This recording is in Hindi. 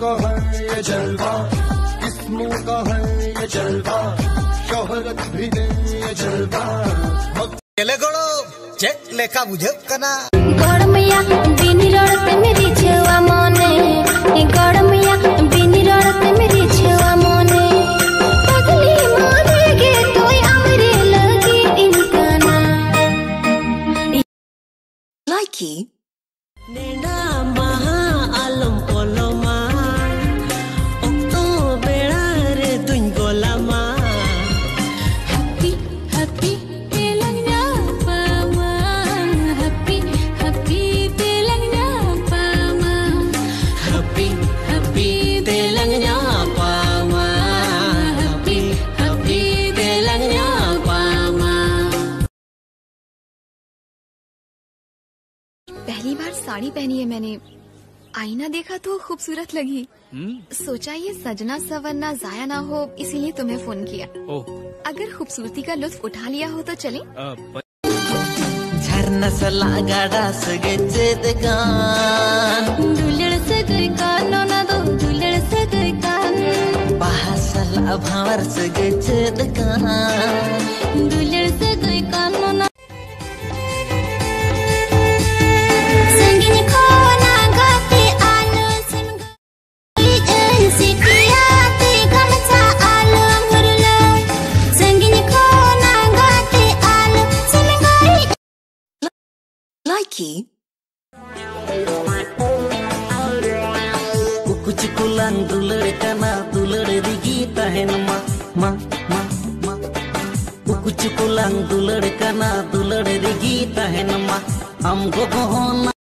का है ये जलवा, किस्मों का है ये जलवा, शोहरत भी दे ये जलवा। चले गड़ो चेक लेखा बुझे कना गड़मिया बिनी रड़ते मेरी छेवा मोने, गड़मिया बिनी रड़ते मेरी छेवा मोने, पगली मानेगे तो अमरे लगी इनका ना लाइकी नेडा महा आलम पोलोमा ओक्तो बेड़ा रे दुन गोलामा हैप्पी हैप्पी तेलंगाना पामा, हैप्पी हैप्पी तेलंगाना पामा, हैप्पी हैप्पी तेलंगाना पामा, हैप्पी हैप्पी तेलंगाना पामा। पहली बार साड़ी पहनी है मैंने, आईना देखा तो खूबसूरत लगी। सोचा ये सजना सवरना जाया ना हो, इसीलिए तुम्हें फोन किया। अगर खूबसूरती का लुत्फ उठा लिया हो तो चलें? झरना सला गाड़ा सगे चेदगान दुलड़ से गई कानो ना दो, दुलड़ से गई कान, बाहसला भावर सगे चेदगान दुलड़ से गई कानो ना लाइकी कुछ कुलान दुलड़ कना दुलड़ रिगी तहन मा मा मा मा कुछ कुलान दुलड़ कना दुलड़ रिगी तहन मा हम गो होना